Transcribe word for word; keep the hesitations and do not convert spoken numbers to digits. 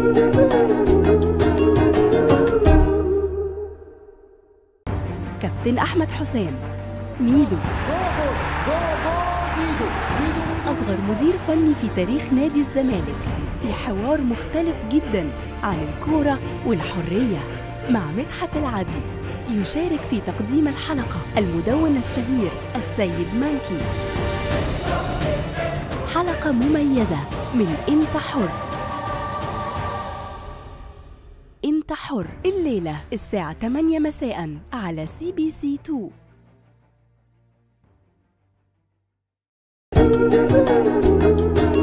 كابتن أحمد حسام ميدو، أصغر مدير فني في تاريخ نادي الزمالك، في حوار مختلف جداً عن الكورة والحرية مع مدحت العدل. يشارك في تقديم الحلقة المدون الشهير السيد مانكي. حلقة مميزة من أنت حر. أنت حر الليلة الساعة ثمانية مساءً على سي بي سي اثنين.